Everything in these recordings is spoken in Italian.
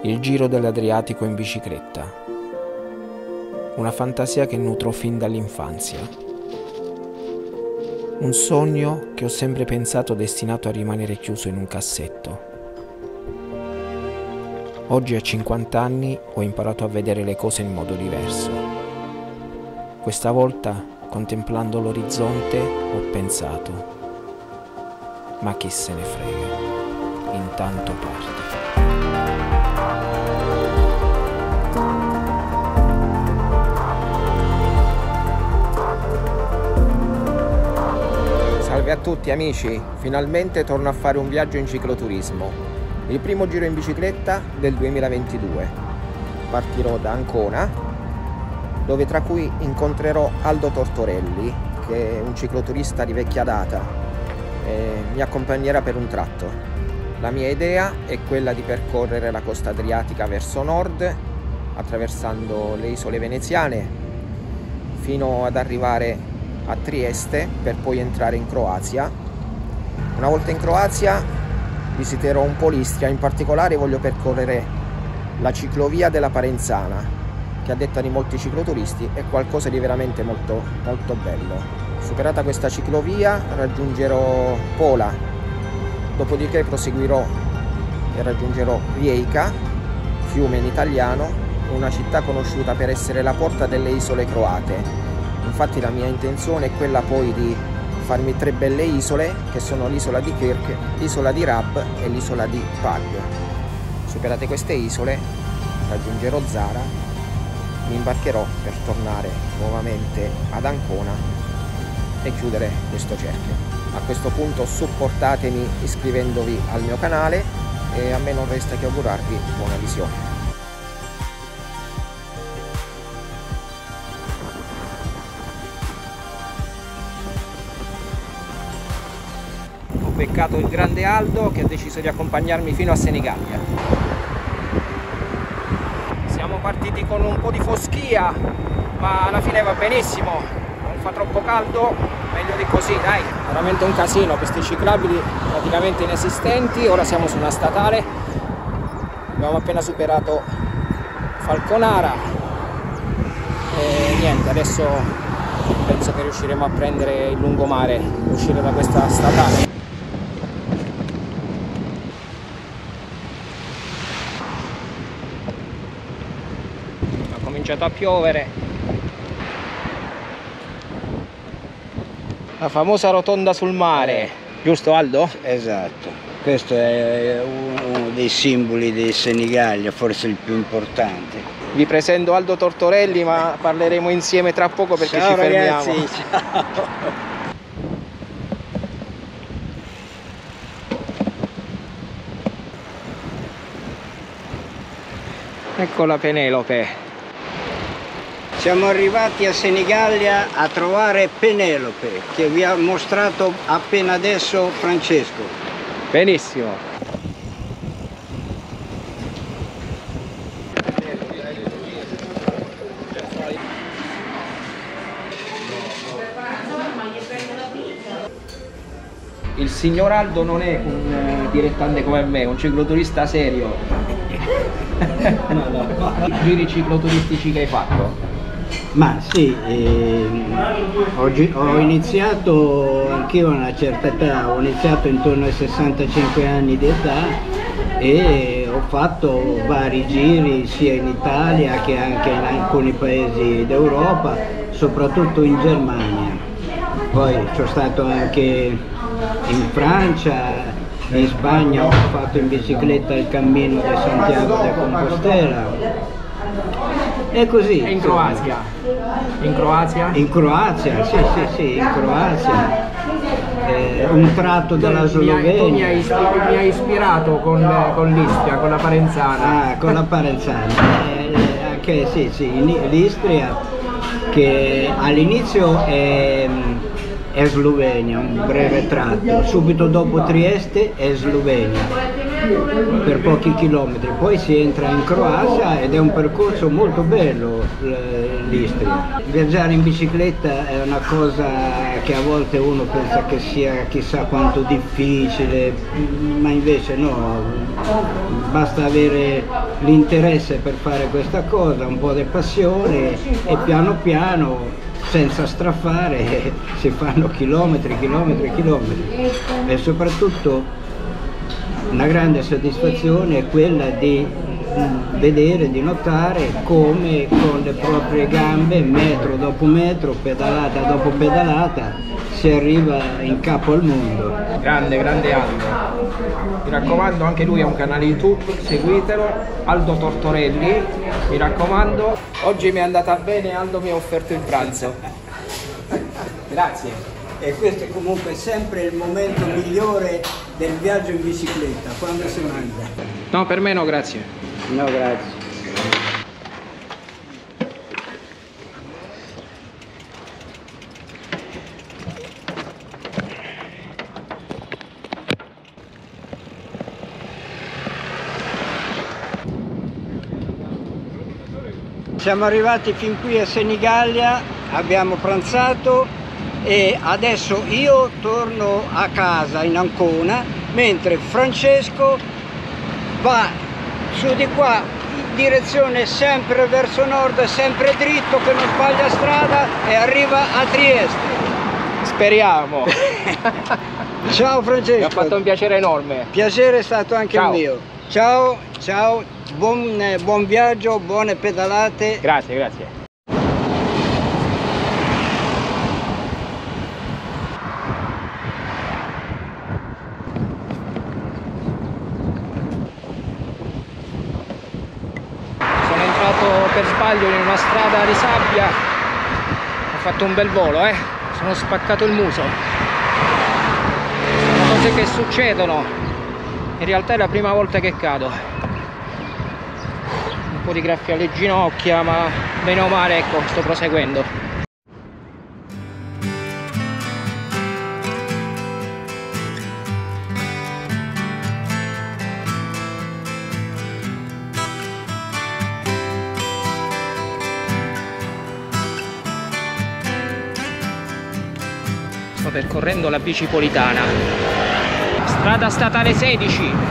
Il giro dell'Adriatico in bicicletta. Una fantasia che nutro fin dall'infanzia. Un sogno che ho sempre pensato destinato a rimanere chiuso in un cassetto. Oggi a 50 anni ho imparato a vedere le cose in modo diverso. Questa volta, contemplando l'orizzonte, ho pensato: ma chi se ne frega, intanto parte. Salve a tutti amici, finalmente torno a fare un viaggio in cicloturismo, il primo giro in bicicletta del 2022. Partirò da Ancona, dove tra cui incontrerò Aldo Tortorelli, che è un cicloturista di vecchia data e mi accompagnerà per un tratto. La mia idea è quella di percorrere la costa adriatica verso nord, attraversando le isole veneziane, fino ad arrivare a Trieste per poi entrare in Croazia. Una volta in Croazia visiterò un po' l'Istria, in particolare voglio percorrere la ciclovia della Parenzana, che a detta di molti cicloturisti è qualcosa di veramente molto bello. Superata questa ciclovia raggiungerò Pola, dopodiché proseguirò e raggiungerò Rijeka, fiume in italiano, una città conosciuta per essere la porta delle isole croate. Infatti la mia intenzione è quella poi di farmi 3 belle isole, che sono l'isola di Kirk, l'isola di Rab e l'isola di Pag. Superate queste isole raggiungerò Zara, mi imbarcherò per tornare nuovamente ad Ancona e chiudere questo cerchio. A questo punto supportatemi iscrivendovi al mio canale e a me non resta che augurarvi buona visione. Ho beccato il grande Aldo, che ha deciso di accompagnarmi fino a Senigallia. Siamo partiti con un po' di foschia, ma alla fine va benissimo, non fa troppo caldo, meglio di così, dai. Veramente un casino, questi ciclabili praticamente inesistenti. Ora siamo su una statale, abbiamo appena superato Falconara e niente, adesso penso che riusciremo a prendere il lungomare, uscire da questa statale. Ha cominciato a piovere. La famosa rotonda sul mare, giusto Aldo? Esatto, questo è uno dei simboli di Senigallia, forse il più importante. Vi presento Aldo Tortorelli, ma parleremo insieme tra poco perché ciao, ci fermiamo. Ragazzi, ciao. Ecco la Penelope. Siamo arrivati a Senigallia a trovare Penelope, che vi ha mostrato appena adesso Francesco. Benissimo. Il signor Aldo non è un dilettante come me, è un cicloturista serio. I giri cicloturistici che hai fatto? Ma sì, ho iniziato anch'io a una certa età, ho iniziato intorno ai 65 anni di età e ho fatto vari giri sia in Italia che anche in alcuni paesi d'Europa, soprattutto in Germania. Poi sono stato anche in Francia, in Spagna ho fatto in bicicletta il cammino di Santiago de Compostela. E così. E in Croazia? In Croazia? In Croazia, sì, in Croazia. Un tratto dalla Slovenia. Tu mi hai ispirato con l'Istria, con la Parenzana. Ah, con la Parenzana. Anche sì, l'Istria, che all'inizio è Slovenia, un breve tratto, subito dopo Trieste è Slovenia, per pochi chilometri, poi si entra in Croazia ed è un percorso molto bello. l'Istria. Viaggiare in bicicletta è una cosa che a volte uno pensa che sia chissà quanto difficile, ma invece no, basta avere l'interesse per fare questa cosa, un po' di passione e piano piano, senza strafare, si fanno chilometri, chilometri, chilometri. E soprattutto una grande soddisfazione è quella di vedere, di notare come con le proprie gambe, metro dopo metro, pedalata dopo pedalata, si arriva in capo al mondo. Grande, grande Aldo. Mi raccomando, anche lui ha un canale YouTube, seguitelo, Aldo Tortorelli, mi raccomando. Oggi mi è andata bene, Aldo mi ha offerto il pranzo. Grazie. E questo è comunque sempre il momento migliore del viaggio in bicicletta, quando si mangia. No, per me no, grazie. No, grazie. Siamo arrivati fin qui a Senigallia, abbiamo pranzato e adesso io torno a casa in Ancona, mentre Francesco va su di qua in direzione sempre verso nord, sempre dritto che non sbaglia strada e arriva a Trieste. Speriamo. Ciao Francesco. Mi ha fatto un piacere enorme. Piacere è stato anche il mio. Ciao, ciao, buon viaggio, buone pedalate. Grazie, grazie. Per sbaglio in una strada di sabbia, ho fatto un bel volo, sono spaccato il muso. Sono cose che succedono, in realtà è la prima volta che cado. Un po' di graffia alle ginocchia, ma bene o male, ecco, sto proseguendo. Sto percorrendo la bicipolitana, strada statale 16.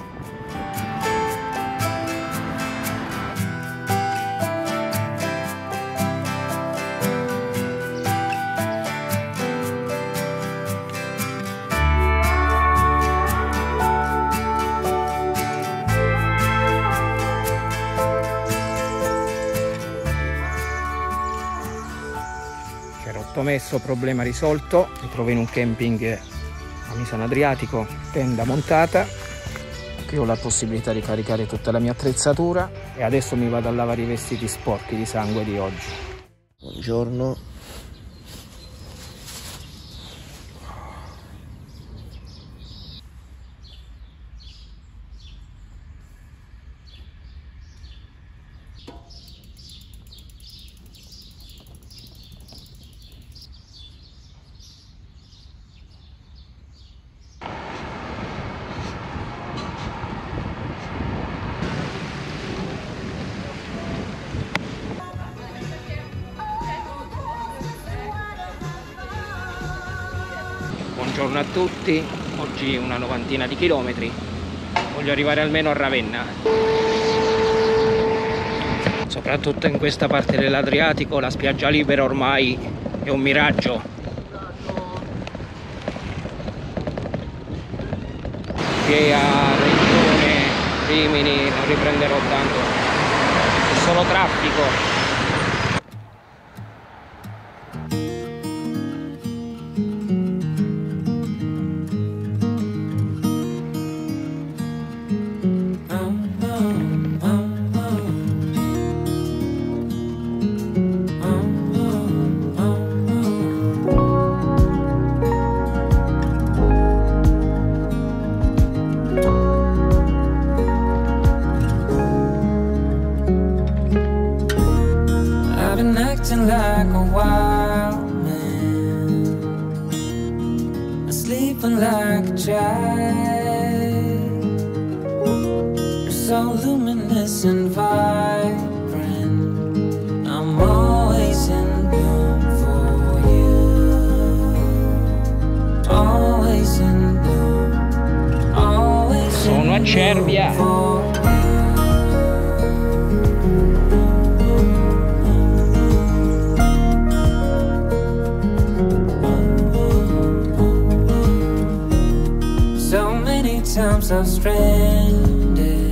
Messo, problema risolto, mi trovo in un camping a Misano Adriatico, tenda montata, qui ho la possibilità di caricare tutta la mia attrezzatura e adesso mi vado a lavare i vestiti sporchi di sangue di oggi. Buongiorno. Buongiorno a tutti, oggi una novantina di chilometri, voglio arrivare almeno a Ravenna. Soprattutto in questa parte dell'Adriatico la spiaggia libera ormai è un miraggio. Che a Regione, Rimini non riprenderò tanto, è solo traffico. Like a wild man, sleeping like a child. You're so luminous and vibrant. I'm all Cervia. So many times I've stranded,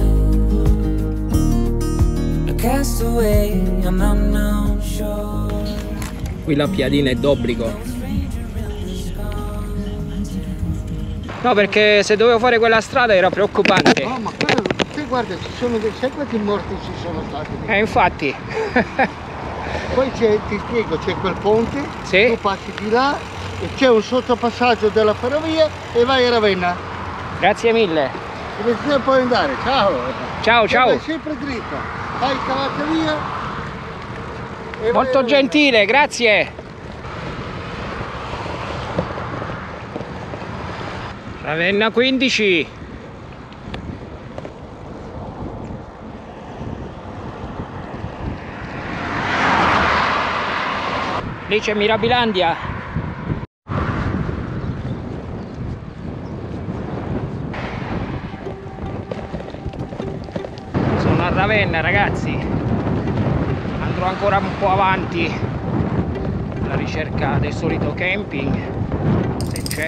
a castaway on unknown shore. Qui la piadina è d'obbligo. No, perché se dovevo fare quella strada era preoccupante. No, ma quello, te guarda, ci sono dei, sai quanti morti ci sono stati? Infatti. Poi ti spiego, c'è quel ponte, Sì. tu passi di là e c'è un sottopassaggio della ferrovia e vai a Ravenna. Grazie mille. Dove puoi andare? Ciao! Ciao, ciao. Vai sempre dritto, vai cavata via. E Molto gentile, grazie. Ravenna 15. Lì c'è Mirabilandia. Sono a Ravenna, ragazzi. Andrò ancora un po' avanti alla ricerca del solito camping, se c'è.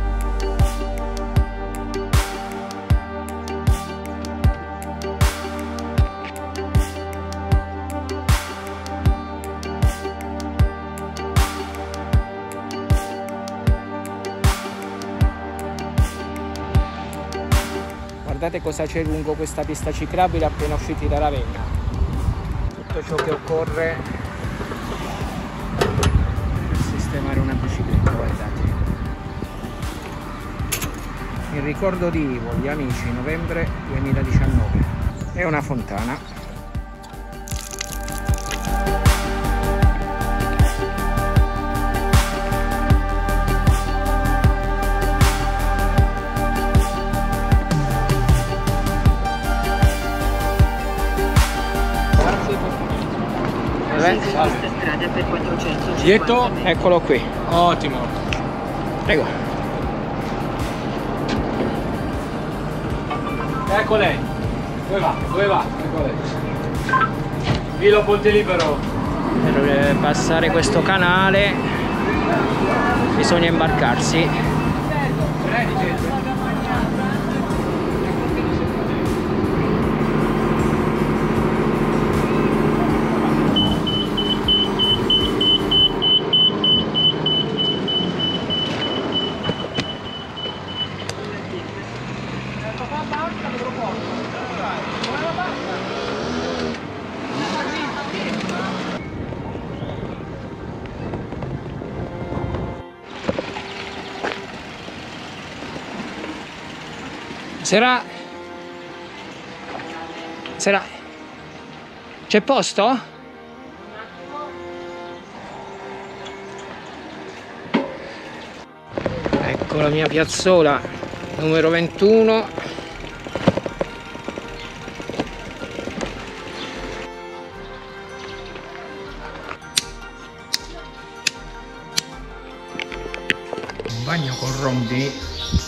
Guardate cosa c'è lungo questa pista ciclabile appena usciti da Ravenna. Tutto ciò che occorre per sistemare una bicicletta, guardate. Il ricordo di Ivo, gli amici, novembre 2019. È una fontana. Strada per 450 Dietro? Eccolo qui. Ottimo. Prego. Ecco lei. Dove va? Dove va? Ecco lei. Vilo Ponte Libero. Per passare questo canale bisogna imbarcarsi. Sera. C'è posto? Ecco la mia piazzola numero 21. Un bagno con rombi.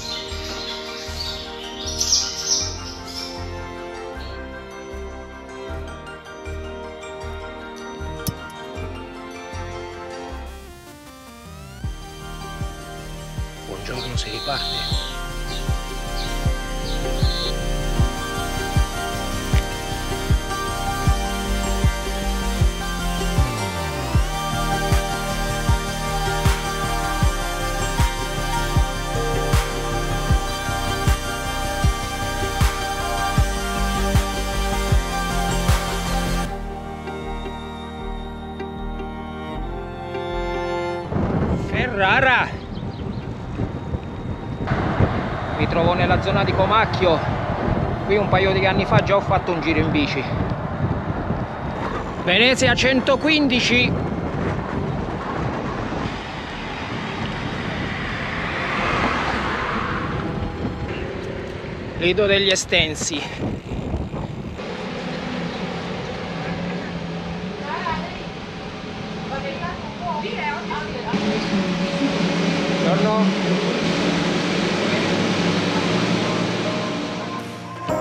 Buongiorno, si riparte. Ferrara. Mi trovo nella zona di Comacchio. Qui un paio di anni fa già ho fatto un giro in bici. Venezia 115. Lido degli Estensi. Buongiorno.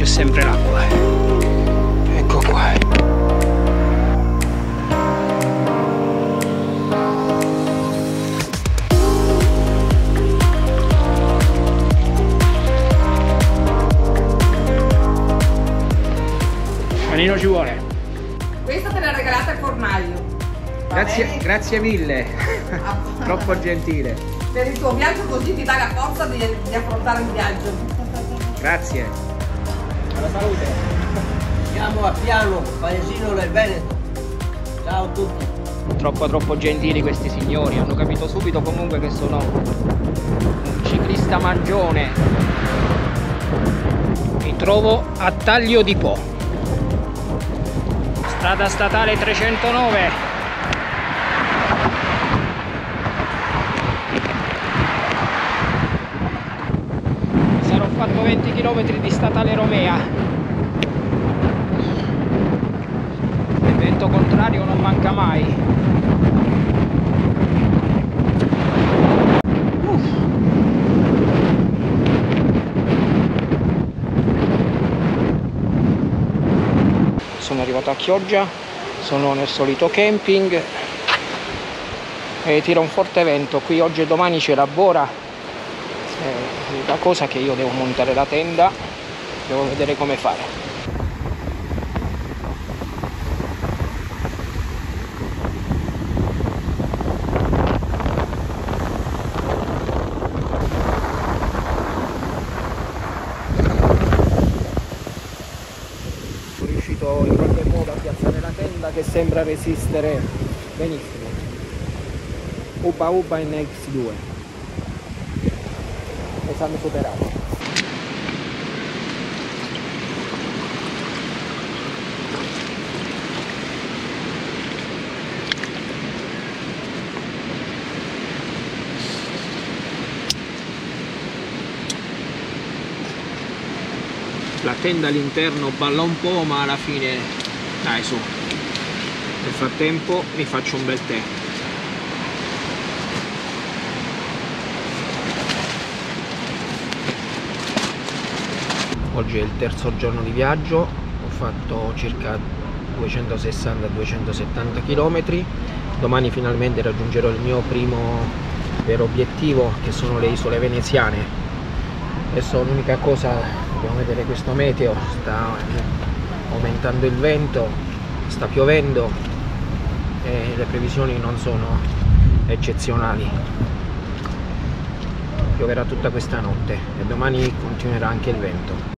c'è sempre l'acqua. Ecco qua. Panino ci vuole. Questa te l'ha regalata il fornaio. Grazie mille. Troppo gentile. Per il tuo viaggio, così ti dà la forza di affrontare il viaggio. Grazie. Alla salute. Siamo a Piano, paesino del Veneto. Ciao a tutti. Troppo gentili questi signori, hanno capito subito comunque che sono un ciclista mangione. Mi trovo a Taglio di Po, strada statale 309. Sarò fatto 20 km di statale Romea. Il vento contrario non manca mai. Sono arrivato a Chioggia, sono nel solito camping e tira un forte vento. Qui oggi e domani c'è la bora. L'unica cosa è che io devo montare la tenda, devo vedere come fare. Sono riuscito in qualche modo a piazzare la tenda che sembra resistere benissimo. Uba Uba NX2, esame superato. La tenda all'interno balla un po', ma alla fine dai su. Nel frattempo mi faccio un bel tè. Oggi è il terzo giorno di viaggio, ho fatto circa 260-270 km. Domani finalmente raggiungerò il mio primo vero obiettivo, che sono le isole veneziane. Adesso l'unica cosa, dobbiamo vedere questo meteo, sta aumentando il vento, sta piovendo e le previsioni non sono eccezionali. Pioverà tutta questa notte e domani continuerà anche il vento.